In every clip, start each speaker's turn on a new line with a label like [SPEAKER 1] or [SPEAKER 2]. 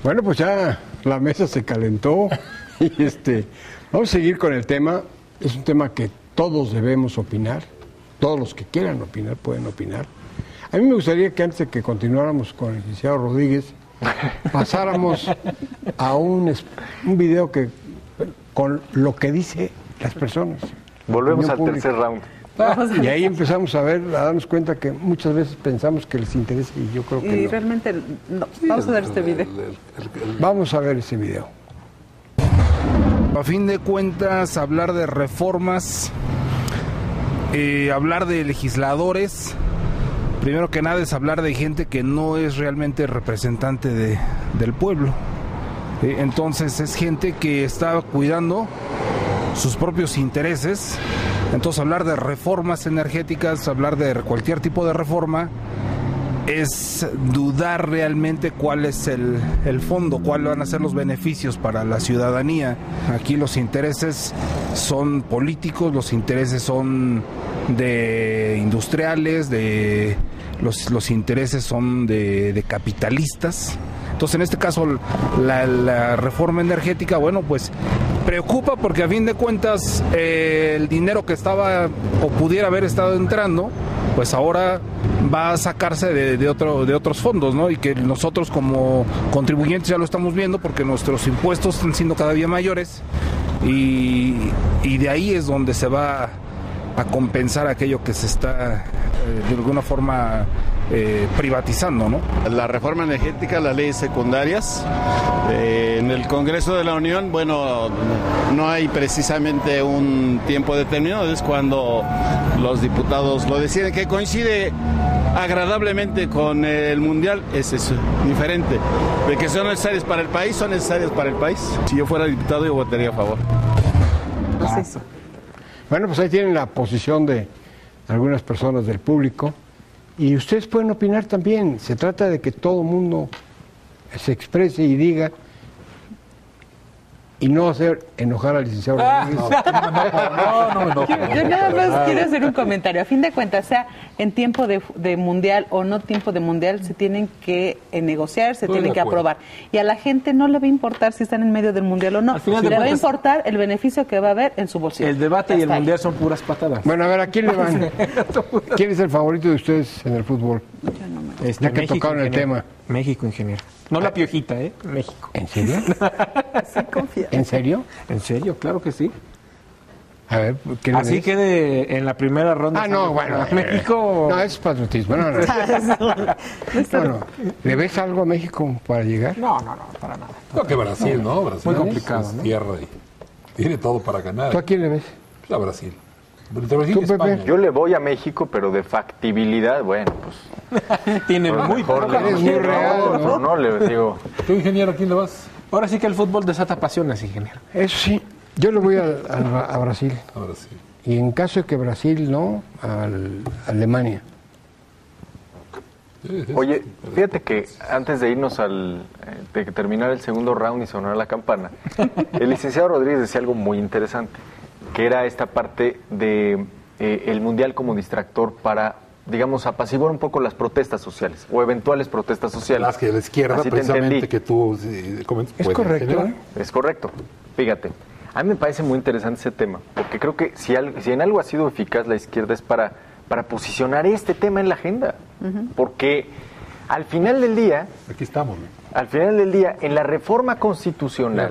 [SPEAKER 1] Bueno, pues ya la mesa se calentó y vamos a seguir con el tema. Es un tema que todos debemos opinar, todos los que quieran opinar pueden opinar. A mí me gustaría que antes de que continuáramos con el licenciado Rodríguez, pasáramos a un video con lo que dice las personas.
[SPEAKER 2] Volvemos al tercer round.
[SPEAKER 1] Y ahí empezamos a darnos cuenta que muchas veces pensamos que les interesa y yo creo que no.
[SPEAKER 3] Y realmente no. Vamos a ver este video.
[SPEAKER 1] Vamos a ver ese video.
[SPEAKER 4] A fin de cuentas, hablar de reformas, hablar de legisladores, primero que nada es hablar de gente que no es realmente representante del pueblo. Entonces es gente que está cuidando sus propios intereses. Entonces hablar de reformas energéticas, hablar de cualquier tipo de reforma, es dudar realmente cuál es el fondo, cuáles van a ser los beneficios para la ciudadanía. Aquí los intereses son políticos, los intereses son de industriales, los intereses son de capitalistas. Entonces, en este caso, la reforma energética, bueno, pues preocupa porque a fin de cuentas el dinero que estaba o pudiera haber estado entrando, pues ahora va a sacarse de otros fondos, ¿no? Y que nosotros como contribuyentes ya lo estamos viendo porque nuestros impuestos están siendo cada día mayores y de ahí es donde se va a compensar aquello que se está de alguna forma privatizando, ¿no?
[SPEAKER 5] La reforma energética, las leyes secundarias, en el Congreso de la Unión, bueno, no hay precisamente un tiempo determinado, es cuando los diputados lo deciden, que coincide agradablemente con el Mundial, es diferente. De que son necesarias para el país, son necesarias para el país. Si yo fuera diputado, yo votaría a favor.
[SPEAKER 1] Bueno, pues ahí tienen la posición de algunas personas del público. Y ustedes pueden opinar también. Se trata de que todo el mundo se exprese y diga y no hacer enojar al licenciado Rodríguez.
[SPEAKER 3] Yo nada más quiero hacer un comentario. A fin de cuentas, sea en tiempo de mundial o no tiempo de mundial, se tienen que negociar, se tienen que aprobar. Y a la gente no le va a importar si están en medio del mundial o no. Le va a importar el beneficio que va a haber en su bolsillo.
[SPEAKER 6] El debate y el mundial son puras patadas.
[SPEAKER 1] Bueno, a ver, ¿a quién le van? ¿Quién es el favorito de ustedes en el fútbol? Ya que
[SPEAKER 6] México,
[SPEAKER 1] tocaron el tema.
[SPEAKER 6] México, ingeniero. No la piojita, México.
[SPEAKER 1] ¿En serio?
[SPEAKER 3] Sí, confía.
[SPEAKER 1] ¿En serio?
[SPEAKER 6] ¿En serio? Claro que sí.
[SPEAKER 1] A ver, ¿qué le
[SPEAKER 6] Así
[SPEAKER 1] ves?
[SPEAKER 6] quede en la primera ronda.
[SPEAKER 1] Ah, no, bueno.
[SPEAKER 6] México.
[SPEAKER 1] No, es patriotismo. No. ¿Le ves algo a México para llegar?
[SPEAKER 6] No, para nada.
[SPEAKER 7] No, que Brasil, ¿no? Brasil
[SPEAKER 6] muy complicado,
[SPEAKER 7] es
[SPEAKER 6] ¿no?
[SPEAKER 7] tierra y tiene todo para ganar.
[SPEAKER 1] ¿Tú a quién le ves?
[SPEAKER 7] A Brasil. Entre Brasil
[SPEAKER 1] ¿Tú,
[SPEAKER 7] y España.
[SPEAKER 1] Pepe?
[SPEAKER 2] Yo le voy a México, pero de factibilidad, bueno, pues...
[SPEAKER 6] Tiene
[SPEAKER 2] pues
[SPEAKER 6] muy
[SPEAKER 2] mejor
[SPEAKER 6] poca.
[SPEAKER 1] Es muy real, ¿no?
[SPEAKER 2] No, le digo...
[SPEAKER 7] ¿Tú, ingeniero, a quién le vas?
[SPEAKER 6] Ahora sí que el fútbol desata pasiones, ingeniero.
[SPEAKER 1] Eso sí, yo le voy a Brasil.
[SPEAKER 7] A Brasil.
[SPEAKER 1] Y en caso de que Brasil no, a Alemania.
[SPEAKER 2] Oye, fíjate que antes de irnos de que terminar el segundo round y sonar la campana, el licenciado Rodríguez decía algo muy interesante, que era esta parte de el Mundial como distractor para, digamos, apaciguar un poco las protestas sociales, o eventuales protestas sociales.
[SPEAKER 7] Las que la izquierda,
[SPEAKER 2] Así te
[SPEAKER 7] precisamente,
[SPEAKER 2] entendí.
[SPEAKER 7] que tú comentas,
[SPEAKER 1] Es
[SPEAKER 7] puede
[SPEAKER 1] correcto,
[SPEAKER 7] generar.
[SPEAKER 1] ¿eh?
[SPEAKER 2] Es correcto. Fíjate, a mí me parece muy interesante ese tema, porque creo que si en algo ha sido eficaz la izquierda es para posicionar este tema en la agenda. Porque al final del día...
[SPEAKER 7] Aquí estamos, ¿no?
[SPEAKER 2] Al final del día, en la reforma constitucional,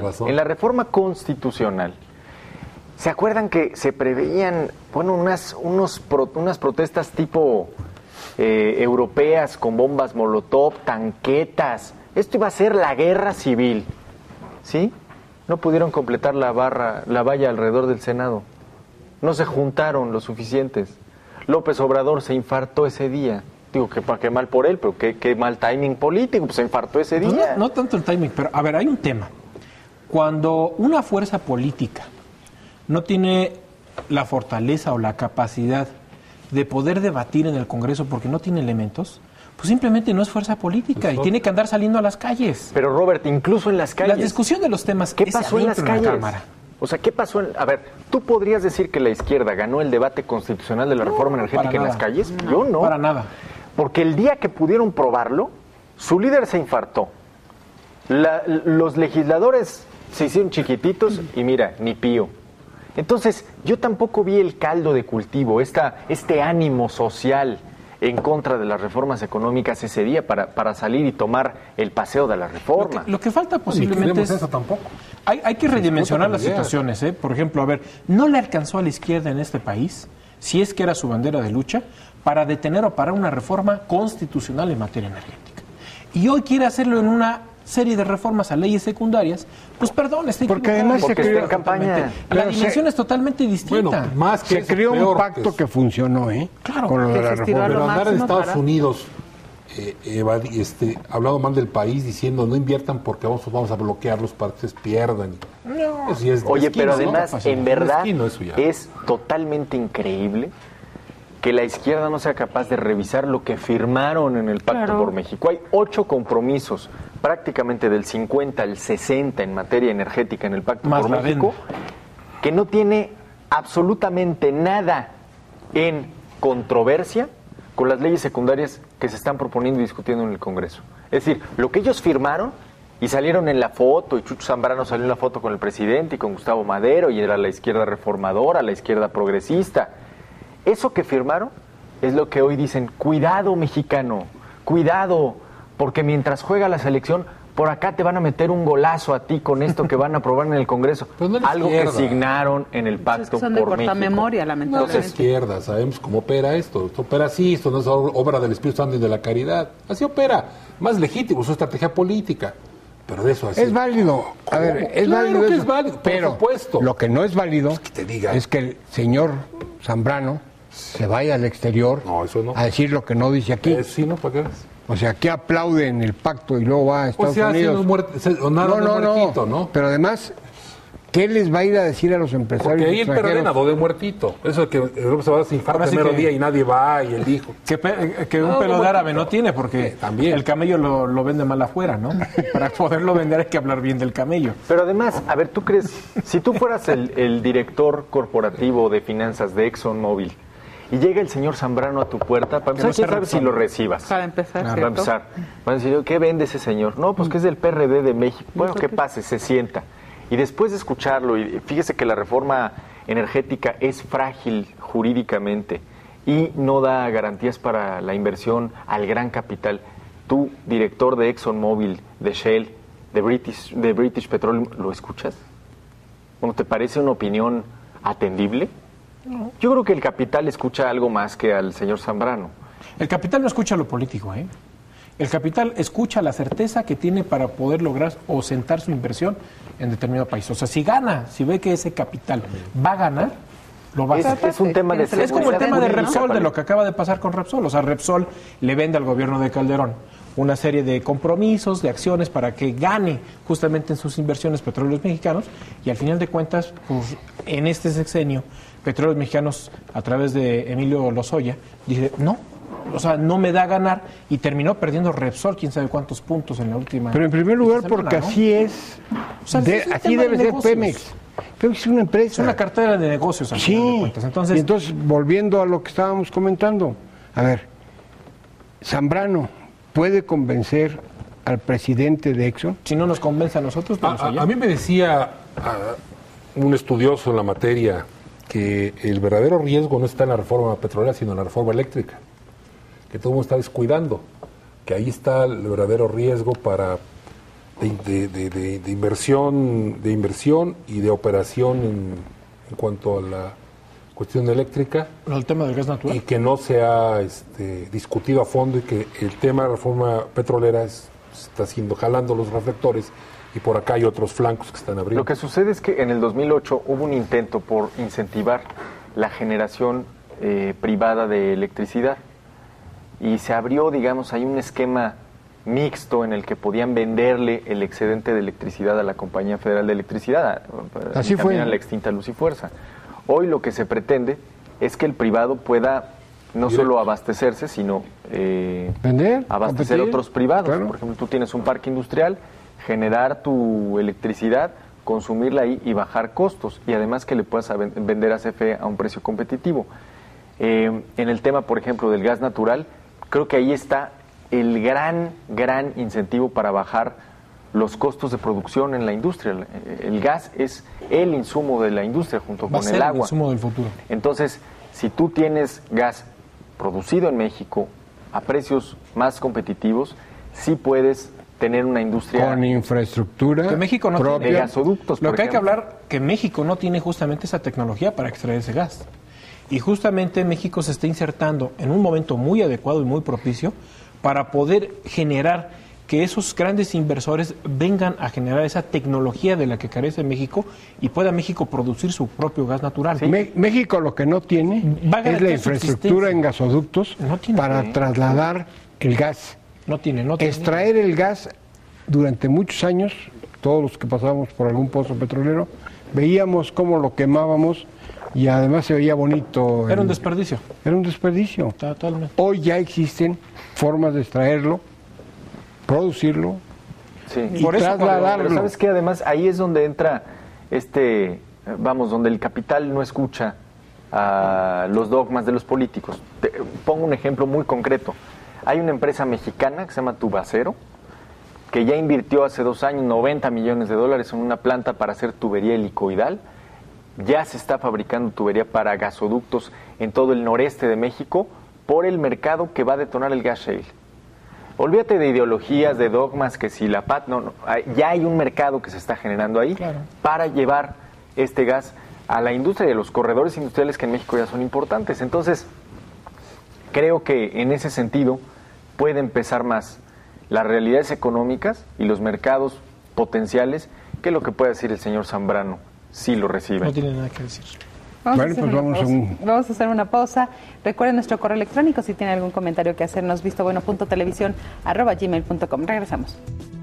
[SPEAKER 2] ¿se acuerdan que se preveían, bueno, unas protestas tipo europeas con bombas molotov, tanquetas? Esto iba a ser la guerra civil, ¿sí? No pudieron completar la valla alrededor del Senado. No se juntaron lo suficientes. López Obrador se infartó ese día. Digo, que para qué mal por él, pero qué mal timing político, pues se infartó ese día.
[SPEAKER 6] No tanto el timing, pero a ver, hay un tema. Cuando una fuerza política no tiene la fortaleza o la capacidad de poder debatir en el Congreso porque no tiene elementos, pues simplemente no es fuerza política y tiene que andar saliendo a las calles.
[SPEAKER 2] Pero Robert, incluso en las calles...
[SPEAKER 6] La discusión de los temas...
[SPEAKER 2] ¿Qué pasó en las calles?
[SPEAKER 6] Cámara.
[SPEAKER 2] O sea, ¿qué pasó? A ver, ¿tú podrías decir que la izquierda ganó el debate constitucional de la reforma energética en las calles? Yo no.
[SPEAKER 6] Para nada.
[SPEAKER 2] Porque el día que pudieron probarlo, su líder se infartó. Los legisladores se hicieron chiquititos y mira, ni pío. Entonces, yo tampoco vi el caldo de cultivo, este ánimo social en contra de las reformas económicas ese día para salir y tomar el paseo de la reforma.
[SPEAKER 6] Lo que falta posiblemente es...
[SPEAKER 7] eso tampoco.
[SPEAKER 6] Hay que redimensionar las
[SPEAKER 7] idea.
[SPEAKER 6] situaciones, ¿eh? Por ejemplo, a ver, no le alcanzó a la izquierda en este país, si es que era su bandera de lucha, para detener o parar una reforma constitucional en materia energética. Y hoy quiere hacerlo en una serie de reformas a leyes secundarias, pues perdón, está
[SPEAKER 1] porque
[SPEAKER 6] equivocado.
[SPEAKER 1] además
[SPEAKER 2] Porque
[SPEAKER 1] se creó
[SPEAKER 2] está en campaña.
[SPEAKER 6] La dimensión es totalmente distinta.
[SPEAKER 7] Bueno, más que
[SPEAKER 1] se
[SPEAKER 7] eso,
[SPEAKER 1] creó un
[SPEAKER 7] peor
[SPEAKER 1] pacto que funcionó,
[SPEAKER 6] Claro,
[SPEAKER 1] con lo de
[SPEAKER 3] que
[SPEAKER 1] la
[SPEAKER 3] se estiró a
[SPEAKER 1] reforma.
[SPEAKER 3] lo
[SPEAKER 7] Pero andar en
[SPEAKER 3] máximo
[SPEAKER 7] Estados Unidos hablando mal del país, diciendo no inviertan porque vamos a bloquearlos para que ustedes pierdan.
[SPEAKER 6] No.
[SPEAKER 7] Eso sí es
[SPEAKER 2] Oye,
[SPEAKER 7] mezquino,
[SPEAKER 2] pero
[SPEAKER 7] ¿no?
[SPEAKER 2] además, en verdad,
[SPEAKER 7] Mezquino eso ya.
[SPEAKER 2] es totalmente increíble que la izquierda no sea capaz de revisar lo que firmaron en el Pacto
[SPEAKER 3] Claro.
[SPEAKER 2] por México. Hay 8 compromisos, prácticamente del 50 al 60 en materia energética en el Pacto
[SPEAKER 6] Más
[SPEAKER 2] por
[SPEAKER 6] la
[SPEAKER 2] México,
[SPEAKER 6] adenda.
[SPEAKER 2] que no tiene absolutamente nada en controversia con las leyes secundarias que se están proponiendo y discutiendo en el Congreso. Es decir, lo que ellos firmaron y salieron en la foto, y Chucho Zambrano salió en la foto con el presidente y con Gustavo Madero, y era la izquierda reformadora, la izquierda progresista. Eso que firmaron es lo que hoy dicen, cuidado mexicano, cuidado, porque mientras juega la selección, por acá te van a meter un golazo a ti con esto que van a aprobar en el Congreso.
[SPEAKER 7] Pero no es la
[SPEAKER 2] Algo que
[SPEAKER 7] izquierda.
[SPEAKER 2] signaron en el
[SPEAKER 3] Es
[SPEAKER 2] Pacto
[SPEAKER 3] que son de
[SPEAKER 2] por
[SPEAKER 3] corta
[SPEAKER 2] México.
[SPEAKER 3] memoria,
[SPEAKER 7] No es la
[SPEAKER 3] lamentablemente.
[SPEAKER 7] izquierda, sabemos cómo opera esto. Esto opera así, esto no es obra del Espíritu Santo y de la caridad. Así opera. Más legítimo, su estrategia política. Pero de eso así.
[SPEAKER 1] Es válido. A ver,
[SPEAKER 7] ¿Cómo?
[SPEAKER 1] es
[SPEAKER 7] Claro
[SPEAKER 1] válido.
[SPEAKER 7] que
[SPEAKER 1] eso.
[SPEAKER 7] es válido, por
[SPEAKER 1] pero
[SPEAKER 7] supuesto.
[SPEAKER 1] lo que no es válido
[SPEAKER 7] que te diga.
[SPEAKER 1] es que el señor Zambrano se vaya al exterior
[SPEAKER 7] No, eso no.
[SPEAKER 1] a decir lo que no dice aquí.
[SPEAKER 7] Sí, ¿no? ¿Para qué ves?
[SPEAKER 1] O sea, que aplauden el pacto y luego va a Estados
[SPEAKER 7] O sea,
[SPEAKER 1] Unidos.
[SPEAKER 7] muertito, ¿no?
[SPEAKER 1] Pero además, ¿qué les va a ir a decir a los empresarios
[SPEAKER 7] Porque ahí el
[SPEAKER 1] extranjeros?
[SPEAKER 7] PRD nadó de muertito. Eso es que Europa se va a desinfartar
[SPEAKER 6] Ahora sí
[SPEAKER 7] el mero
[SPEAKER 6] que-
[SPEAKER 7] día y nadie va y el hijo.
[SPEAKER 6] Que un pelo de árabe no tiene, porque
[SPEAKER 7] también.
[SPEAKER 6] el camello lo vende mal afuera, ¿no? Para poderlo vender hay que hablar bien del camello.
[SPEAKER 2] Pero además, a ver, ¿tú crees, si tú fueras el director corporativo de finanzas de ExxonMobil y llega el señor Zambrano a tu puerta, para empezar,
[SPEAKER 6] no sea
[SPEAKER 2] quién sabe si lo recibas?
[SPEAKER 3] Para empezar,
[SPEAKER 2] Para
[SPEAKER 3] ¿cierto?
[SPEAKER 2] empezar. Van a decir, ¿qué vende ese señor? No, pues que es del PRD de México. Bueno, que pase, se sienta. Y después de escucharlo, y fíjese que la reforma energética es frágil jurídicamente y no da garantías para la inversión al gran capital. Tú, director de ExxonMobil, de Shell, de British Petroleum, ¿lo escuchas? ¿Cómo te parece una opinión atendible? Yo creo que el capital escucha algo más que al señor Zambrano.
[SPEAKER 6] El capital no escucha lo político, ¿eh? El capital escucha la certeza que tiene para poder lograr o sentar su inversión en determinado país. O sea, si gana, si ve que ese capital va a ganar, lo va a hacer.
[SPEAKER 2] Es un tema de
[SPEAKER 6] Es como el tema de
[SPEAKER 2] seguridad
[SPEAKER 6] Repsol, de
[SPEAKER 2] jurídica,
[SPEAKER 6] lo que acaba de pasar con Repsol. O sea, Repsol le vende al gobierno de Calderón una serie de compromisos, de acciones para que gane justamente en sus inversiones Petróleos Mexicanos y al final de cuentas, pues, en este sexenio, Petróleos Mexicanos, a través de Emilio Lozoya, dice, no, o sea, no me da a ganar y terminó perdiendo Repsol, quién sabe cuántos puntos en la última.
[SPEAKER 1] Pero en primer lugar,
[SPEAKER 6] semana,
[SPEAKER 1] porque
[SPEAKER 6] ¿no?
[SPEAKER 1] así es.
[SPEAKER 6] O sea, es un
[SPEAKER 1] Así
[SPEAKER 6] tema de
[SPEAKER 1] debe ser
[SPEAKER 6] negocios.
[SPEAKER 1] Pemex. Pemex es una empresa.
[SPEAKER 6] Es una cartera de negocios, al final de
[SPEAKER 1] Sí.
[SPEAKER 6] cuentas.
[SPEAKER 1] Y
[SPEAKER 6] Entonces,
[SPEAKER 1] entonces, volviendo a lo que estábamos comentando, a ver, Zambrano puede convencer al presidente de Exxon.
[SPEAKER 6] si no nos convence a nosotros, vamos allá.
[SPEAKER 7] A mí me decía un estudioso en la materia que el verdadero riesgo no está en la reforma petrolera, sino en la reforma eléctrica, que todo el mundo está descuidando, que ahí está el verdadero riesgo para de inversión y de operación en cuanto a la cuestión eléctrica,
[SPEAKER 6] El tema del gas natural.
[SPEAKER 7] y que no se ha discutido a fondo y que el tema de la reforma petrolera está haciendo, jalando los reflectores y por acá hay otros flancos que están abriendo.
[SPEAKER 2] Lo que sucede es que en el 2008 hubo un intento por incentivar la generación privada de electricidad y se abrió, digamos, hay un esquema mixto en el que podían venderle el excedente de electricidad a la Compañía Federal de Electricidad,
[SPEAKER 1] Así
[SPEAKER 2] y también
[SPEAKER 1] fue.
[SPEAKER 2] a la extinta Luz y Fuerza. Hoy lo que se pretende es que el privado pueda no solo abastecerse, sino
[SPEAKER 1] ¿Vender?
[SPEAKER 2] abastecer
[SPEAKER 1] ¿Competir?
[SPEAKER 2] otros privados.
[SPEAKER 1] Claro.
[SPEAKER 2] Por ejemplo, tú tienes un parque industrial, generar tu electricidad, consumirla ahí y bajar costos. Y además que le puedas vender a CFE a un precio competitivo. En el tema, por ejemplo, del gas natural, creo que ahí está el gran incentivo para bajar los costos de producción en la industria. El gas es el insumo de la industria junto con el agua.
[SPEAKER 6] El insumo del futuro.
[SPEAKER 2] Entonces, si tú tienes gas producido en México a precios más competitivos, sí puedes tener una industria
[SPEAKER 1] con infraestructura
[SPEAKER 6] que México no
[SPEAKER 1] propia.
[SPEAKER 2] de gasoductos.
[SPEAKER 6] Lo que hay que hablar, que México no tiene justamente esa tecnología para extraer ese gas. Y justamente México se está insertando en un momento muy adecuado y muy propicio para poder generar que esos grandes inversores vengan a generar esa tecnología de la que carece México y pueda México producir su propio gas natural.
[SPEAKER 2] Sí.
[SPEAKER 1] México lo que no tiene
[SPEAKER 6] Va a
[SPEAKER 1] es la
[SPEAKER 6] garantizar su
[SPEAKER 1] infraestructura en gasoductos
[SPEAKER 6] No tiene.
[SPEAKER 1] para trasladar el gas.
[SPEAKER 6] No tiene.
[SPEAKER 1] Extraer el gas durante muchos años, todos los que pasábamos por algún pozo petrolero, veíamos cómo lo quemábamos y además se veía bonito.
[SPEAKER 6] Era un desperdicio.
[SPEAKER 1] Era un desperdicio.
[SPEAKER 6] Totalmente.
[SPEAKER 1] Hoy ya existen formas de extraerlo, producirlo
[SPEAKER 2] Sí.
[SPEAKER 1] y
[SPEAKER 6] Por eso,
[SPEAKER 1] trasladarlo.
[SPEAKER 2] Pero ¿sabes qué? Además, ahí es donde entra donde el capital no escucha a los dogmas de los políticos. Pongo un ejemplo muy concreto. Hay una empresa mexicana que se llama Tubacero, que ya invirtió hace 2 años $90 millones en una planta para hacer tubería helicoidal. Ya se está fabricando tubería para gasoductos en todo el noreste de México por el mercado que va a detonar el gas shale. Olvídate de ideologías, de dogmas, que si la PAT, no, ya hay un mercado que se está generando ahí para llevar este gas a la industria y a los corredores industriales que en México ya son importantes. Entonces, creo que en ese sentido puede empezar más las realidades económicas y los mercados potenciales que lo que puede decir el señor Zambrano, si lo recibe.
[SPEAKER 6] No tiene nada que decir.
[SPEAKER 3] Vamos a hacer una pausa. Recuerden nuestro correo electrónico si tienen algún comentario que hacernos, vistobueno.televisión@gmail.com. Regresamos.